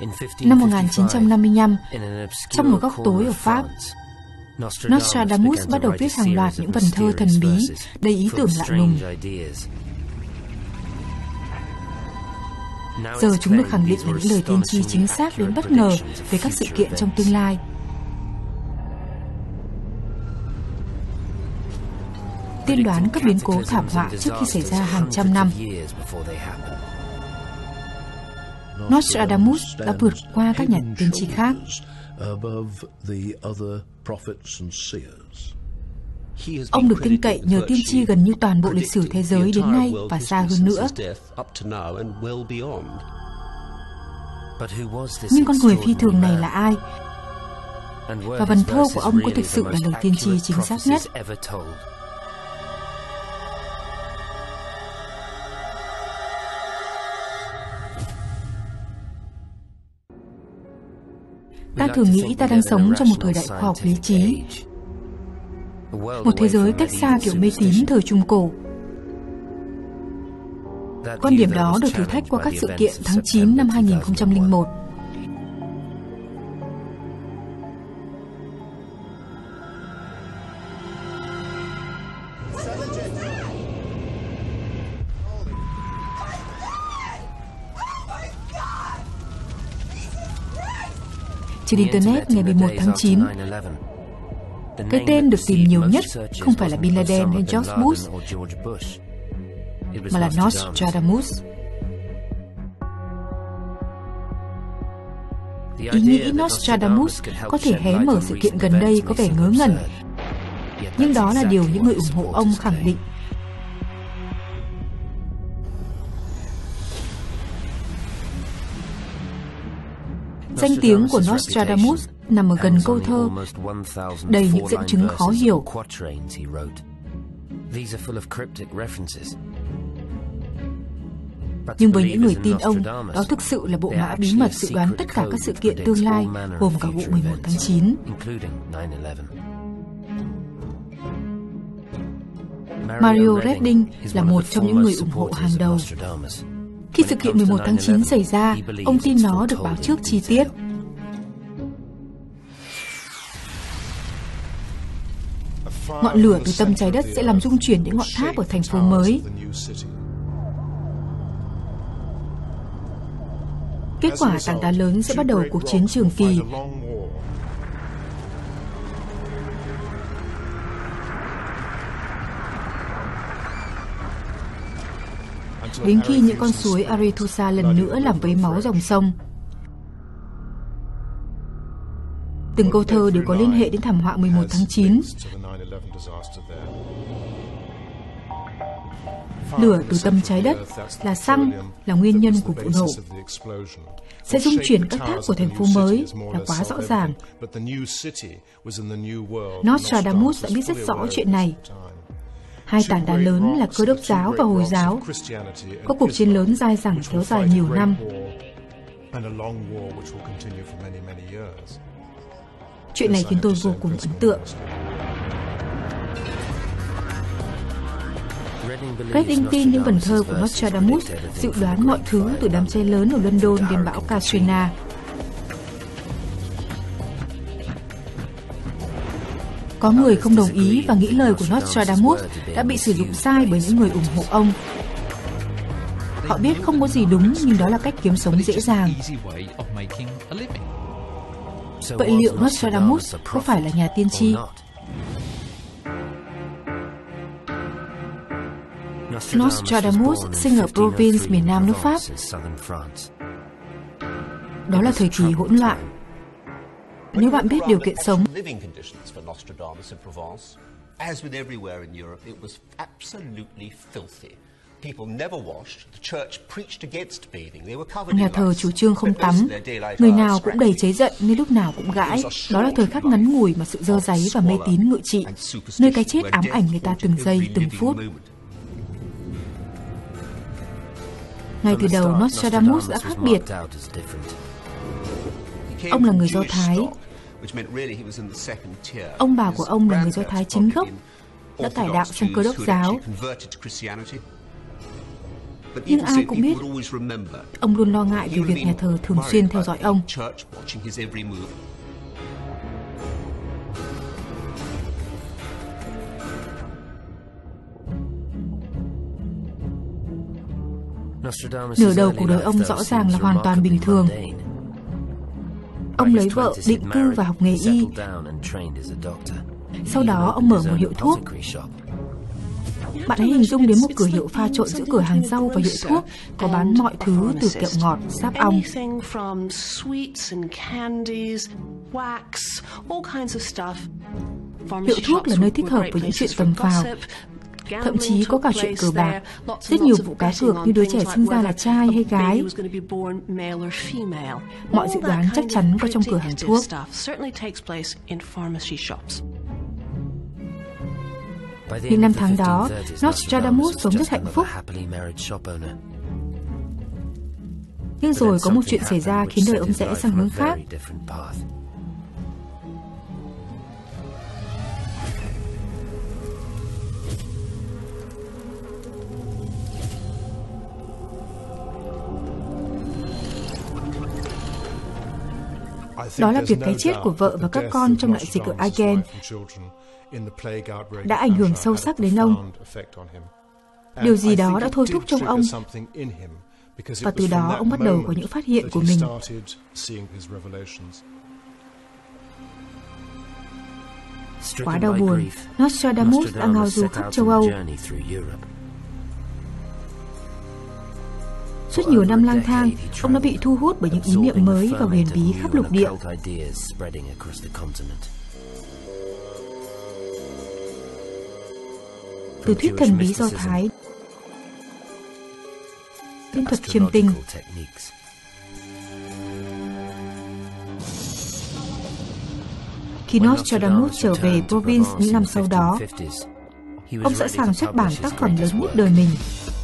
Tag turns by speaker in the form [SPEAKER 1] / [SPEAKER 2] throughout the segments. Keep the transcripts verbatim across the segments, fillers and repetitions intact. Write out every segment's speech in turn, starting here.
[SPEAKER 1] Năm một nghìn chín trăm năm mươi lăm, trong một góc tối ở Pháp, Nostradamus bắt đầu viết hàng loạt những vần thơ thần bí, đầy ý tưởng lạ lùng. Giờ chúng được khẳng định là những lời tiên tri chính xác đến bất ngờ về các sự kiện trong tương lai. Tiên đoán các biến cố thảm họa trước khi xảy ra hàng trăm năm. Nostradamus đã vượt qua các nhà tiên tri khác. Ông được tin cậy nhờ tiên tri gần như toàn bộ lịch sử thế giới đến nay và xa hơn nữa. Nhưng con người phi thường này là ai? Và vần thơ của ông có thực sự là lời tiên tri chính xác nhất? Ta thường nghĩ ta đang sống trong một thời đại khoa học lý trí, một thế giới cách xa kiểu mê tín thời Trung Cổ. Quan điểm đó được thử thách qua các sự kiện tháng chín năm hai nghìn không trăm lẻ một. Trên Internet ngày mười một tháng chín, cái tên được tìm nhiều nhất không phải là Bin Laden hay George Bush, mà là Nostradamus. Ý nghĩ Nostradamus có thể hé mở sự kiện gần đây có vẻ ngớ ngẩn, nhưng đó là điều những người ủng hộ ông khẳng định. Danh tiếng của Nostradamus nằm ở gần câu thơ đầy những dẫn chứng khó hiểu. Nhưng với những người tin ông, đó thực sự là bộ mã bí mật dự đoán tất cả các sự kiện tương lai, gồm cả vụ mười một tháng chín. Mario Redding là một trong những người ủng hộ hàng đầu. Khi sự kiện mười một tháng chín xảy ra, ông tin nó được báo trước chi tiết. Ngọn lửa từ tâm trái đất sẽ làm rung chuyển những ngọn tháp ở thành phố mới. Kết quả, tảng đá lớn sẽ bắt đầu cuộc chiến trường kỳ. Đến khi những con suối Arethusa lần nữa làm vấy máu dòng sông. Từng câu thơ đều có liên hệ đến thảm họa mười một tháng chín. Lửa từ tâm trái đất là xăng, là nguyên nhân của vụ nổ. Sẽ rung chuyển các tháp của thành phố mới là quá rõ ràng. Nostradamus đã biết rất rõ chuyện này. Hai tảng đá lớn là Cơ đốc giáo và Hồi giáo có cuộc chiến lớn dai dẳng kéo dài nhiều năm. Chuyện này khiến tôi vô cùng ấn tượng. Redding tin những vần thơ của Nostradamus dự đoán mọi thứ từ đám cháy lớn ở London đến bão Katrina. Có người không đồng ý và nghĩ lời của Nostradamus đã bị sử dụng sai bởi những người ủng hộ ông. Họ biết không có gì đúng, nhưng đó là cách kiếm sống dễ dàng. Vậy liệu Nostradamus có phải là nhà tiên tri? Nostradamus sinh ở province miền Nam nước Pháp. Đó là thời kỳ hỗn loạn. Nếu bạn biết điều kiện sống, nhà thờ chủ trương không tắm, người nào cũng đầy cháy giận nên lúc nào cũng gãi. Đó là thời khắc ngắn ngủi mà sự dơ dáy và mê tín ngự trị, nơi cái chết ám ảnh người ta từng giây từng phút. Ngay từ đầu, Nostradamus đã khác biệt. Ông là người Do Thái. Ông bà của ông là người Do Thái chính gốc, đã cải đạo sang Cơ đốc giáo. Nhưng ai cũng biết, ông luôn lo ngại về việc nhà thờ thường xuyên theo dõi ông. Nửa đầu cuộc đời ông rõ ràng là hoàn toàn bình thường. Ông lấy vợ, định cư và học nghề y. Sau đó ông mở một hiệu thuốc. Bạn hãy hình dung đến một cửa hiệu pha trộn giữa cửa hàng rau và hiệu thuốc, có bán mọi thứ từ kẹo ngọt, sáp ong. Hiệu thuốc là nơi thích hợp với những chuyện tầm phào. Thậm chí có cả chuyện cờ bạc, rất nhiều vụ cá cược như đứa trẻ sinh ra là trai hay gái. Mọi dự đoán chắc chắn có trong cửa hàng thuốc. Những năm tháng đó, Nostradamus sống rất hạnh phúc. Nhưng rồi có một chuyện xảy ra khiến đời ông rẽ sang hướng khác. Đó là việc cái chết của vợ và các con trong đại dịch ở Agen đã ảnh hưởng sâu sắc đến ông. Điều gì đó đã thôi thúc trong ông, và từ đó ông bắt đầu có những phát hiện của mình. Quá đau buồn, Nostradamus đã ngao du khắp châu Âu. Suốt nhiều năm lang thang, ông đã bị thu hút bởi những ý niệm mới và huyền bí khắp lục địa. Từ thuyết thần bí Do Thái đến thuật chiêm tinh. Khi Nostradamus trở về province những năm sau đó, ông sẵn sàng xuất bản tác phẩm lớn nhất đời mình.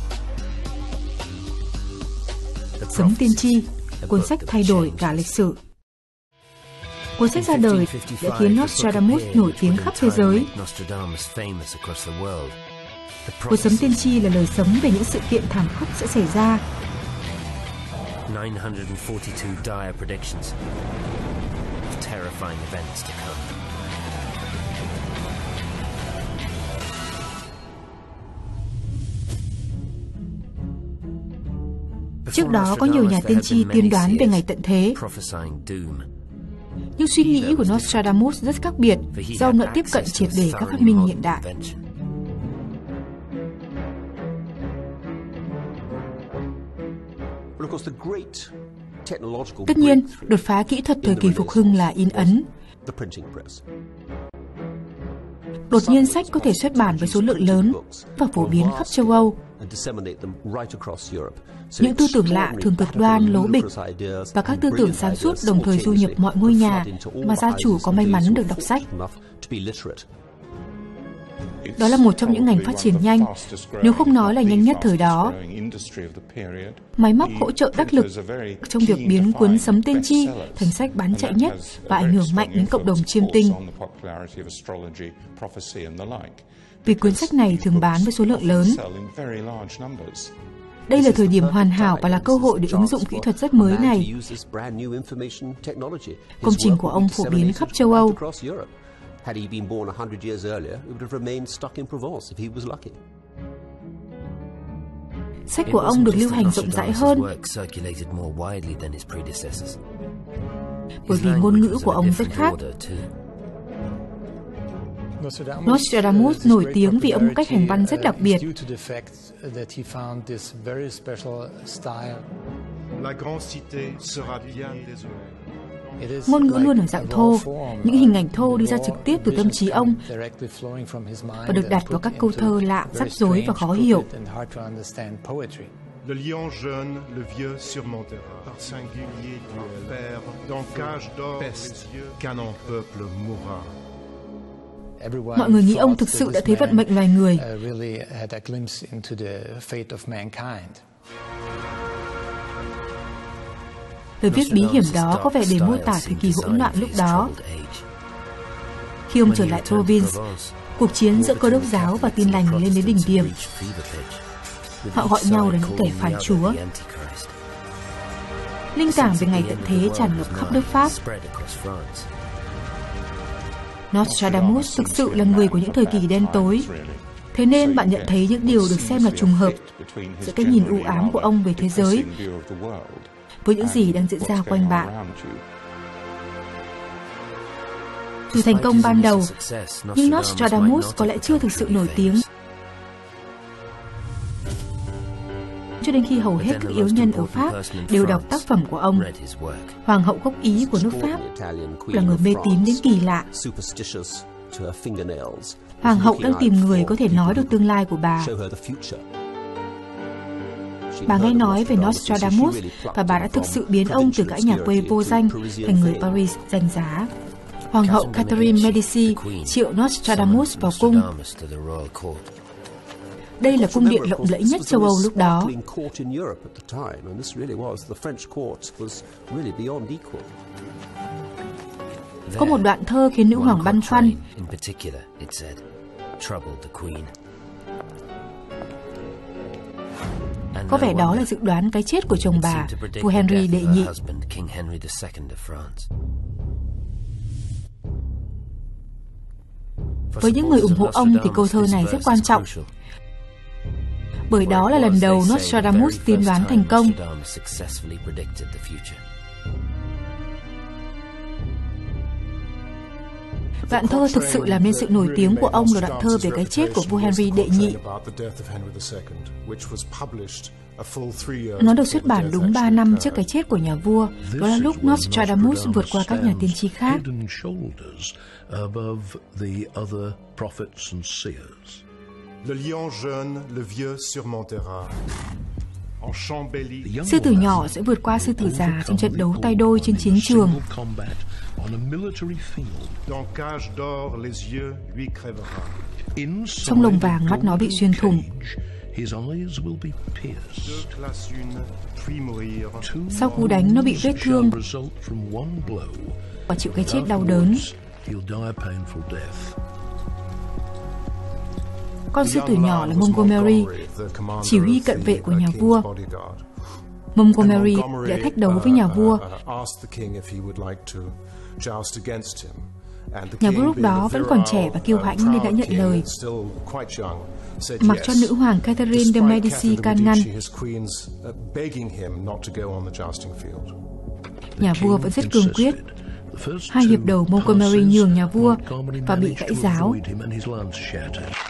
[SPEAKER 1] Sấm tiên tri, cuốn sách thay đổi cả lịch sử. Cuốn sách ra đời đã khiến Nostradamus nổi tiếng khắp thế giới. Cuốn Sấm tiên tri là lời sấm về những sự kiện thảm khốc sẽ xảy ra.
[SPEAKER 2] nine hundred forty-two dire predictions of terrifying events to come.
[SPEAKER 1] Trước đó có nhiều nhà tiên tri tiên đoán về ngày tận thế. Nhưng suy nghĩ của Nostradamus rất khác biệt do ông đã tiếp cận triệt để các phát minh hiện đại. Tất nhiên, đột phá kỹ thuật thời kỳ phục hưng là in ấn. Đột nhiên sách có thể xuất bản với số lượng lớn và phổ biến khắp châu Âu. Những tư tưởng lạ thường cực đoan, lố bịch và các tư tưởng sáng suốt đồng thời du nhập mọi ngôi nhà mà gia chủ có may mắn được đọc sách. Đó là một trong những ngành phát triển nhanh, nếu không nói là nhanh nhất thời đó. Máy móc hỗ trợ đắc lực trong việc biến cuốn Sấm tiên tri thành sách bán chạy nhất và ảnh hưởng mạnh đến cộng đồng chiêm tinh. Vì cuốn sách này thường bán với số lượng lớn. Đây là thời điểm hoàn hảo và là cơ hội để ứng dụng kỹ thuật rất mới này. Công trình của ông phổ biến khắp châu Âu. Had he been born one hundred years earlier, he would have remained stuck in Provence if he was lucky. Sách của ông được lưu hành rộng rãi hơn bởi vì ngôn ngữ của ông rất khác. Nostradamus nổi tiếng vì ông có cách hành văn rất đặc biệt. Ngôn ngữ luôn ở dạng thô, những hình ảnh thô đi ra trực tiếp từ tâm trí ông và được đặt vào các câu thơ lạ, rắc rối và khó hiểu. Le lion jeune, le vieux surmontera par singulier duel père dans cage d'or peste qu'un en peuple mourra. Mọi người nghĩ ông thực sự đã thấy vận mệnh loài người. Lời viết bí hiểm đó có vẻ để mô tả thời kỳ hỗn loạn lúc đó. Khi ông trở lại province, cuộc chiến giữa cơ đốc giáo và tin lành lên đến đỉnh điểm. Họ gọi nhau là những kẻ phản Chúa. Linh cảm về ngày tận thế tràn ngập khắp nước Pháp. Nostradamus thực sự là người của những thời kỳ đen tối. Thế nên bạn nhận thấy những điều được xem là trùng hợp giữa cái nhìn u ám của ông về thế giới với những gì đang diễn ra quanh bạn. Từ thành công ban đầu, nhưng Nostradamus có lẽ chưa thực sự nổi tiếng cho đến khi hầu hết các yếu nhân ở Pháp đều đọc tác phẩm của ông. Hoàng hậu gốc Ý của nước Pháp là người mê tín đến kỳ lạ. Hoàng hậu đang tìm người có thể nói được tương lai của bà. Bà nghe nói về Nostradamus và bà đã thực sự biến ông từ cái nhà quê vô danh thành người Paris danh giá. Hoàng hậu Catherine Medici triệu Nostradamus vào cung. Đây là cung điện lộng lẫy nhất châu Âu lúc đó. Có một đoạn thơ khiến nữ hoàng băn khoăn. Có vẻ đó là dự đoán cái chết của chồng bà, vua Henry đệ nhị. Với những người ủng hộ ông thì câu thơ này rất quan trọng, bởi đó là lần đầu Nostradamus tiên đoán thành công. Đoạn thơ thực sự làm nên sự nổi tiếng của ông là đoạn thơ về cái chết của vua Henry đệ nhị. Nó được xuất bản đúng ba năm trước cái chết của nhà vua. Đó là lúc Nostradamus vượt qua các nhà tiên tri khác. Sư tử nhỏ sẽ vượt qua sư tử già trong trận đấu tay đôi trên chiến trường. Trong lồng vàng mắt nó bị xuyên thủng. Sau cú đánh nó bị vết thương và chịu cái chết đau đớn. Con sư tử nhỏ là Montgomery, chỉ huy cận vệ của nhà vua. Montgomery đã thách đấu với nhà vua. Nhà vua lúc đó vẫn còn trẻ và kiêu hãnh nên đã nhận lời, mặc cho nữ hoàng Catherine de Medici can ngăn. Nhà vua vẫn rất cương quyết. Hai hiệp đầu Montgomery nhường nhà vua và bị gãy giáo.